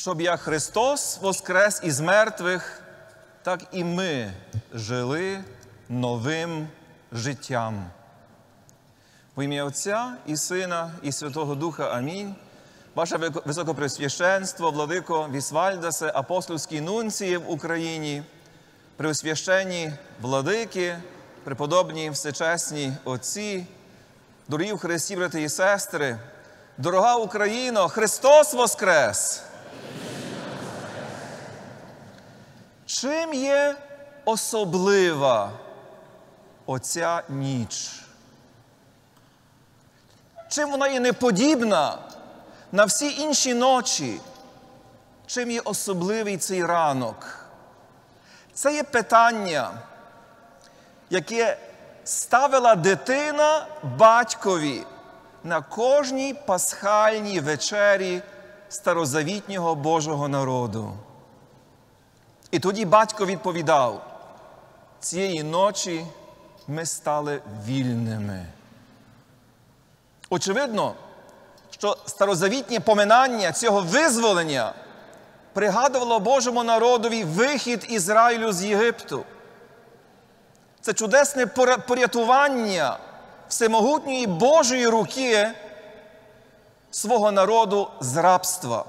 щоб як Христос воскрес із мертвих, так і ми жили новим життям. В ім'я Отця і Сина, і Святого Духа. Амінь. Ваше Високопреосвященство, Владико Вісвальдасе, апостольський нунції в Україні, преосвященні владики, преподобні всечесні отці, дорогі в Христі, брати і сестри, дорога Україно, Христос воскрес! Чим є особлива оця ніч? Чим вона є неподібна на всі інші ночі? Чим є особливий цей ранок? Це є питання, яке ставила дитина батькові на кожній пасхальній вечері старозавітнього Божого народу. І тоді батько відповідав: цієї ночі ми стали вільними. Очевидно, що старозавітнє поминання цього визволення пригадувало Божому народові вихід Ізраїлю з Єгипту. Це чудесне порятування всемогутньої Божої руки свого народу з рабства.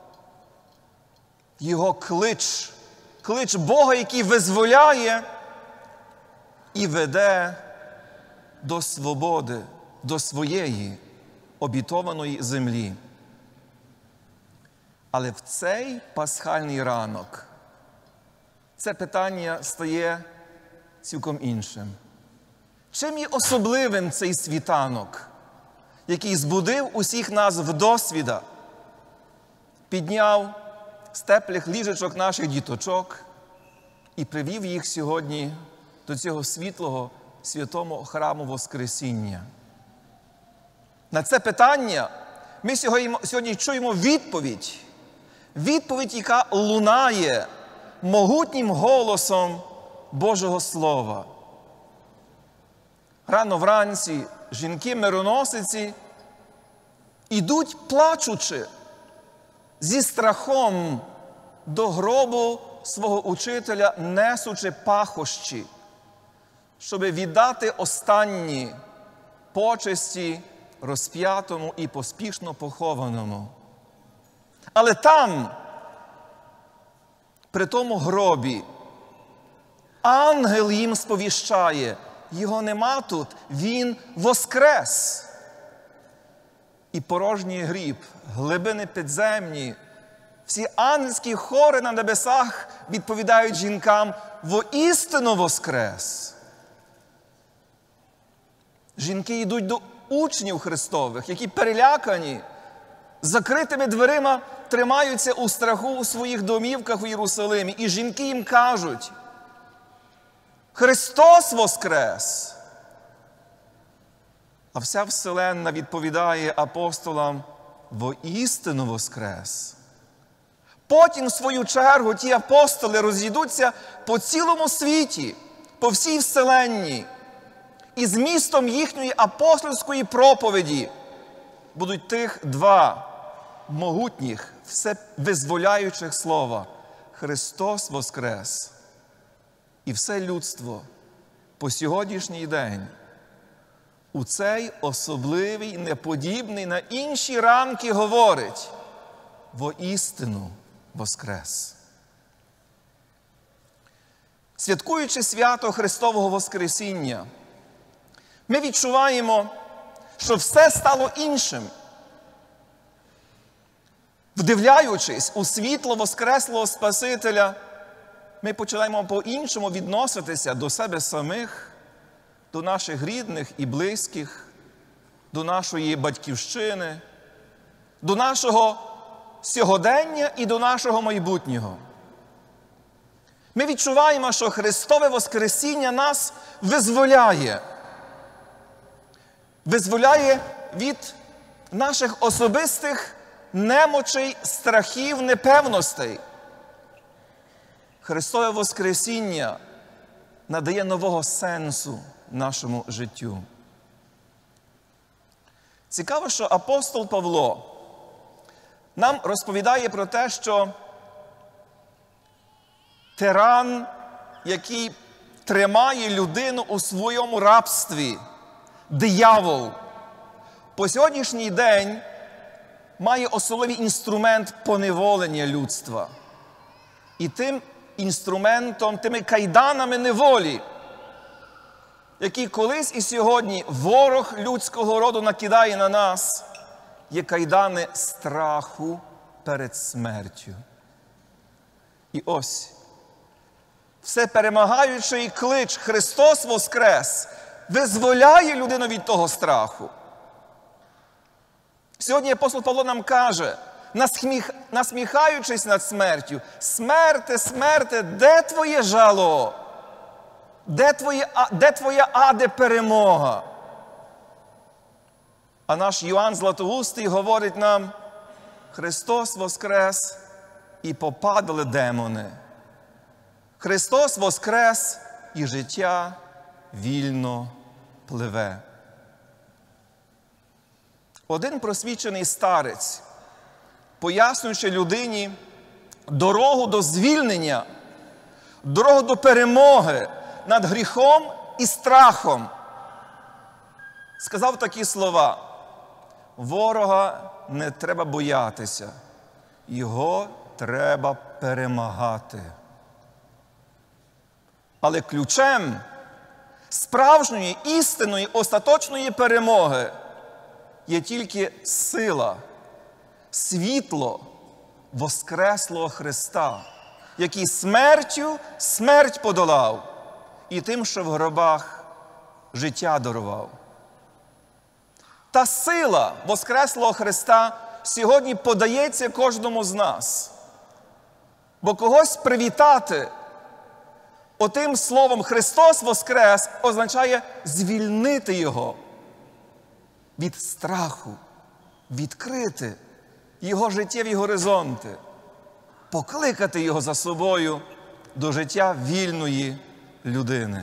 Його клич Бога, який визволяє і веде до свободи, до своєї обітованої землі. Але в цей пасхальний ранок це питання стає цілком іншим. Чим є особливим цей світанок, який збудив усіх нас вдосвіда, підняв з теплих ліжечок наших діточок і привів їх сьогодні до цього світлого, святого храму Воскресіння? На це питання ми сьогодні чуємо відповідь. Відповідь, яка лунає могутнім голосом Божого Слова. Рано вранці жінки-мироносиці ідуть плачучи, зі страхом до гробу свого учителя, несучи пахощі, щоб віддати останні почесті розп'ятому і поспішно похованому. Але там, при тому гробі, ангел їм сповіщає: його нема тут, він воскрес. І порожній гріб, глибини підземні, всі ангельські хори на небесах відповідають жінкам: воістину воскрес. Жінки йдуть до учнів Христових, які перелякані, закритими дверима тримаються у страху у своїх домівках у Єрусалимі. І жінки їм кажуть: Христос воскрес! А вся вселенна відповідає апостолам: воістину воскрес. Потім, в свою чергу, ті апостоли розійдуться по цілому світі, по всій вселенні. І змістом їхньої апостольської проповіді будуть тих два могутніх, всевизволяючих слова: Христос воскрес! І все людство по сьогоднішній день у цей особливий, неподібний на інші ранки говорить: воістину воскрес! Святкуючи свято Христового Воскресіння, ми відчуваємо, що все стало іншим. Вдивляючись у світло воскреслого Спасителя, ми починаємо по-іншому відноситися до себе самих, до наших рідних і близьких, до нашої батьківщини, до нашого сьогодення і до нашого майбутнього. Ми відчуваємо, що Христове Воскресіння нас визволяє. Визволяє від наших особистих немочей, страхів, непевностей. Христове Воскресіння надає нового сенсу нашому життю. Цікаво, що апостол Павло нам розповідає про те, що тиран, який тримає людину у своєму рабстві, диявол, по сьогоднішній день має особливий інструмент поневолення людства. І тим інструментом, тими кайданами неволі, які колись і сьогодні ворог людського роду накидає на нас, є кайдани страху перед смертю. І ось, все перемагаючий клич «Христос воскрес» визволяє людину від того страху. Сьогодні апостол Павло нам каже, насміхаючись над смертю: «Смерте, смерте, де твоє жало? Де твоя аде перемога?» А наш Йоанн Златоустий говорить нам: «Христос воскрес, і попадали демони. Христос воскрес, і життя вільно пливе». Один просвічений старець, пояснюючи людині дорогу до звільнення, дорогу до перемоги над гріхом і страхом, сказав такі слова: «Ворога не треба боятися, його треба перемагати». Але ключем справжньої, істинної, остаточної перемоги є тільки сила, світло воскреслого Христа, який смертю смерть подолав і тим, що в гробах життя дарував. Та сила воскреслого Христа сьогодні подається кожному з нас. Бо когось привітати отим словом «Христос воскрес» означає звільнити його від страху, відкрити його життєві горизонти, покликати його за собою до життя вільної людини.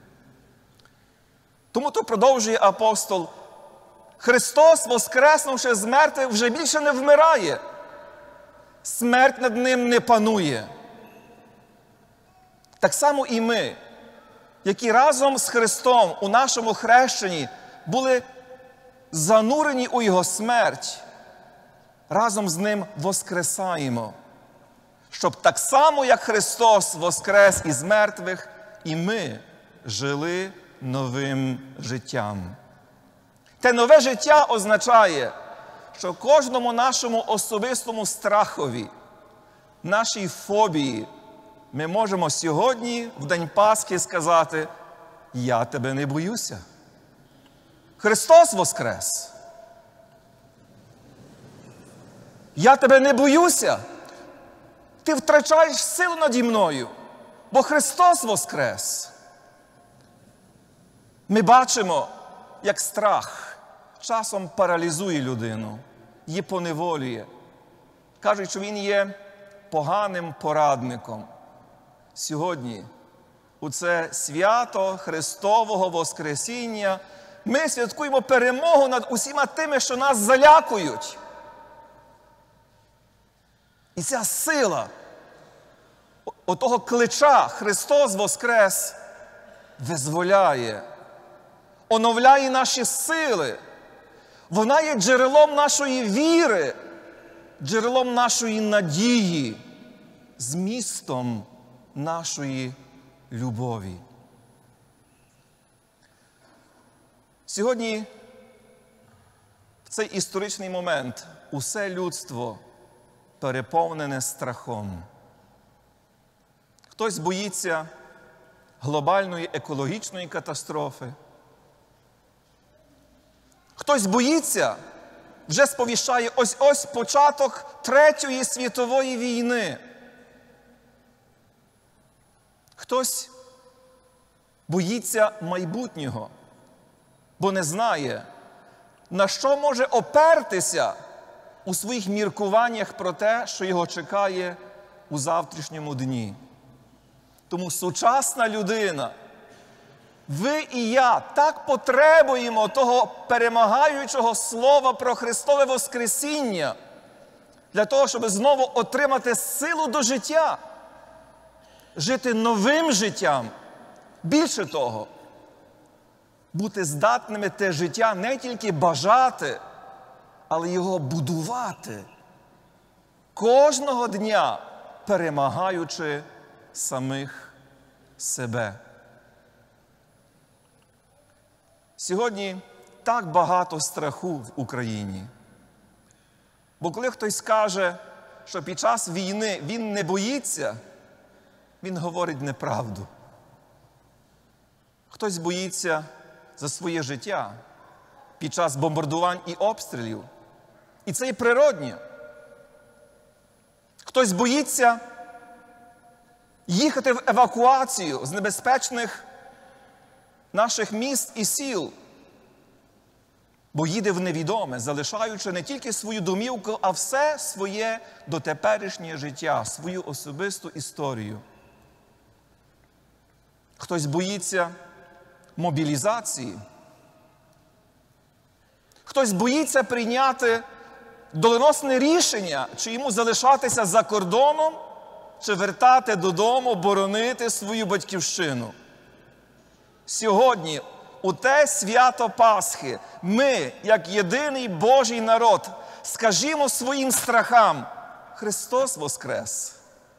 Тому то продовжує апостол: «Христос, воскреснувши з мертвих, вже більше не вмирає. Смерть над ним не панує». Так само і ми, які разом з Христом у нашому хрещенні були занурені у Його смерть, разом з Ним воскресаємо, щоб так само, як Христос воскрес із мертвих, і ми жили новим життям. Те нове життя означає, що кожному нашому особистому страхові, нашій фобії, ми можемо сьогодні, в День Пасхи, сказати: «Я тебе не боюся. Христос воскрес. Я тебе не боюся. Ти втрачаєш силу наді мною, бо Христос воскрес». Ми бачимо, як страх часом паралізує людину, її поневолює. Кажуть, що він є поганим порадником. Сьогодні, у це свято Христового Воскресіння, ми святкуємо перемогу над усіма тими, що нас залякують. І ця сила отого клича «Христос воскрес» визволяє, оновляє наші сили. Вона є джерелом нашої віри, джерелом нашої надії, змістом нашої любові. Сьогодні, в цей історичний момент, усе людство переповнене страхом. Хтось боїться глобальної екологічної катастрофи. Хтось боїться, вже сповіщає ось-ось початок Третьої світової війни. Хтось боїться майбутнього, бо не знає, на що може опертися у своїх міркуваннях про те, що його чекає у завтрашньому дні. Тому сучасна людина, ви і я так потребуємо того перемагаючого слова про Христове Воскресіння для того, щоб знову отримати силу до життя, жити новим життям. Більше того, бути здатними те життя не тільки бажати, але його будувати. Кожного дня перемагаючи самих себе. Сьогодні так багато страху в Україні. Бо коли хтось каже, що під час війни він не боїться, він говорить неправду. Хтось боїться за своє життя під час бомбардувань і обстрілів. І це і природне. Хтось боїться їхати в евакуацію з небезпечних наших міст і сіл, бо їде в невідоме, залишаючи не тільки свою домівку, а все своє дотеперішнє життя, свою особисту історію. Хтось боїться мобілізації. Хтось боїться прийняти доленосне рішення, чи йому залишатися за кордоном, чи вертати додому, боронити свою батьківщину. Сьогодні, у те свято Пасхи, ми, як єдиний Божий народ, скажімо своїм страхам: Христос воскрес!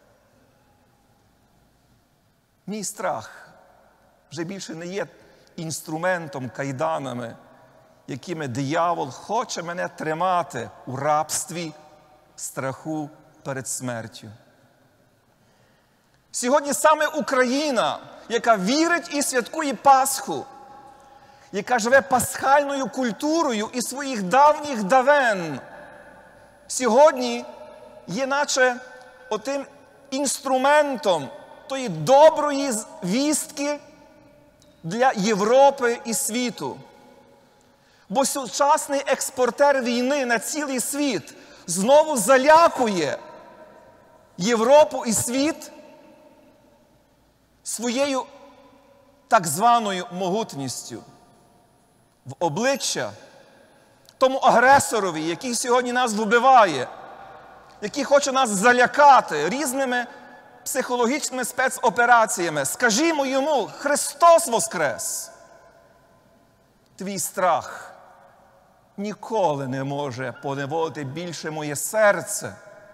Мій страх вже більше не є інструментом, кайданами, якими диявол хоче мене тримати у рабстві, страху перед смертю. Сьогодні саме Україна, яка вірить і святкує Пасху, яка живе пасхальною культурою і своїх давніх давен, сьогодні є наче отим інструментом тої доброї вістки для Європи і світу. Бо сучасний експортер війни на цілий світ знову залякує Європу і світ своєю так званою могутністю в обличчя тому агресорові, який сьогодні нас вбиває, який хоче нас залякати різними психологічними спецопераціями. Скажімо йому: Христос воскрес! Твій страх ніколи не може поневолити більше моє серце.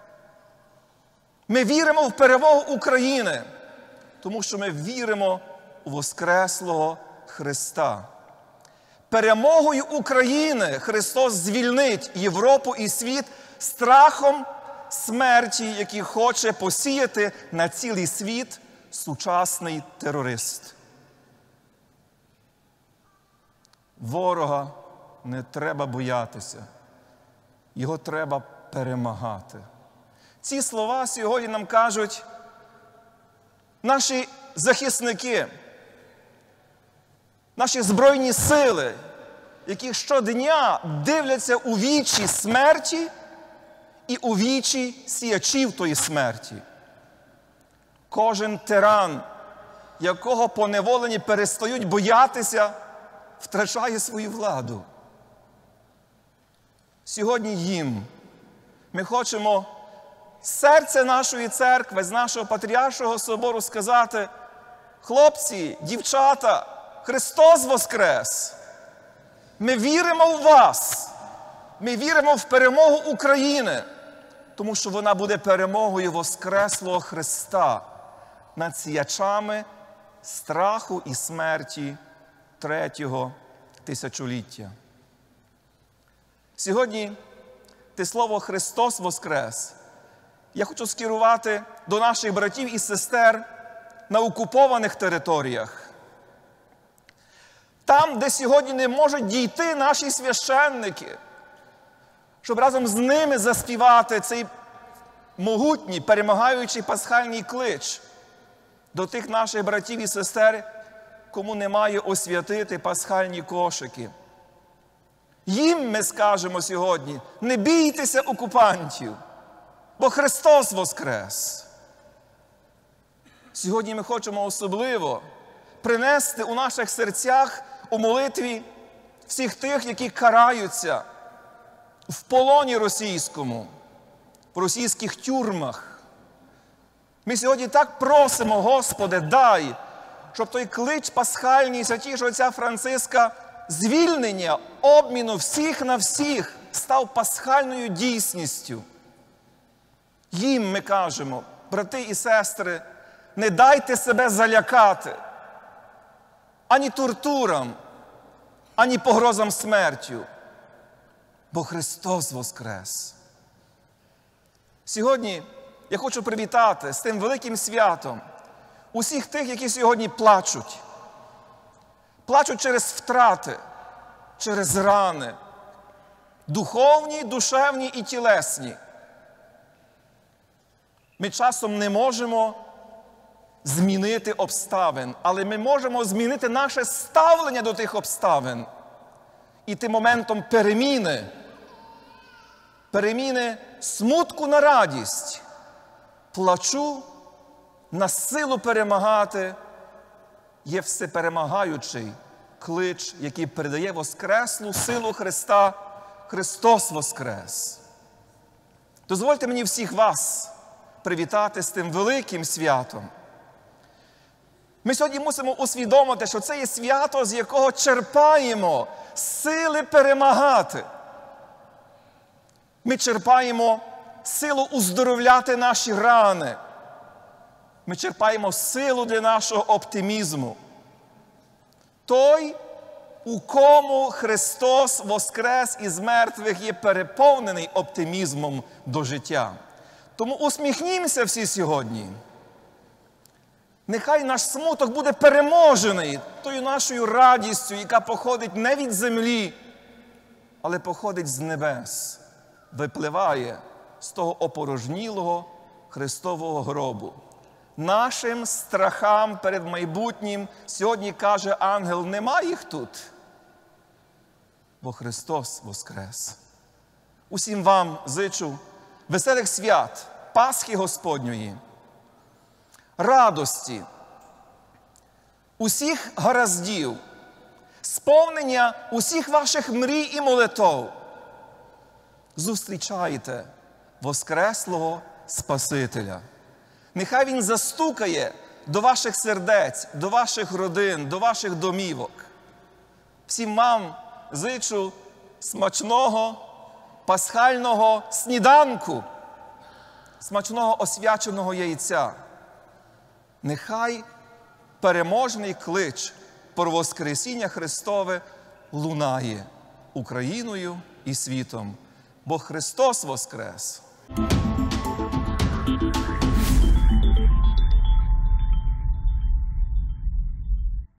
Ми віримо в перемогу України, тому що ми віримо у воскреслого Христа. Перемогою України Христос звільнить Європу і світ страхом смерті, який хоче посіяти на цілий світ сучасний терорист. Ворога не треба боятися. Його треба перемагати. Ці слова сьогодні нам кажуть наші захисники, наші Збройні сили, які щодня дивляться у вічі смерті і у вічі сіячів тої смерті. Кожен тиран, якого поневолені перестають боятися, втрачає свою владу. Сьогодні їм ми хочемо з серця нашої церкви, з нашого Патріаршого собору сказати: хлопці, дівчата, Христос воскрес! Ми віримо в вас! Ми віримо в перемогу України, тому що вона буде перемогою воскреслого Христа над сіячами страху і смерті третього тисячоліття. Сьогодні те слово «Христос воскрес» я хочу скерувати до наших братів і сестер на окупованих територіях. Там, де сьогодні не можуть дійти наші священники, щоб разом з ними заспівати цей могутній, перемагаючий пасхальний клич до тих наших братів і сестер, кому немає освятити пасхальні кошики. Їм ми скажемо сьогодні: не бійтеся окупантів, бо Христос воскрес. Сьогодні ми хочемо особливо принести у наших серцях у молитві всіх тих, які караються в полоні російському, в російських тюрмах. Ми сьогодні так просимо, Господи, дай, щоб той клич пасхальний святішого отця Франциска звільнення, обміну всіх на всіх став пасхальною дійсністю. Їм ми кажемо, брати і сестри, не дайте себе залякати ані тортурам, ані погрозам смертю, бо Христос воскрес. Сьогодні я хочу привітати з тим великим святом усіх тих, які сьогодні плачуть. Плачуть через втрати, через рани, духовні, душевні і тілесні. Ми часом не можемо змінити обставин, але ми можемо змінити наше ставлення до тих обставин. І тим моментом переміни смутку на радість, плачу на силу перемагати, є всеперемагаючий клич, який передає воскреслу силу Христа. Христос воскрес! Дозвольте мені всіх вас привітати з тим великим святом. Ми сьогодні мусимо усвідомити, що це є свято, з якого черпаємо сили перемагати. Ми черпаємо силу уздоровляти наші рани. Ми черпаємо силу для нашого оптимізму. Той, у кому Христос воскрес із мертвих, є переповнений оптимізмом до життя. Тому усміхнімося всі сьогодні. Нехай наш смуток буде переможений тою нашою радістю, яка походить не від землі, але походить з небес, випливає з того опорожнілого Христового гробу. Нашим страхам перед майбутнім сьогодні каже ангел, нема їх тут, бо Христос воскрес. Усім вам зичу веселих свят, Пасхи Господньої, радості, усіх гараздів, сповнення усіх ваших мрій і молитов. Зустрічайте воскреслого Спасителя. Нехай Він застукає до ваших сердець, до ваших родин, до ваших домівок. Всім вам зичу смачного пасхального сніданку, смачного освяченого яйця. Нехай переможний клич про Воскресіння Христове лунає Україною і світом, бо Христос воскрес!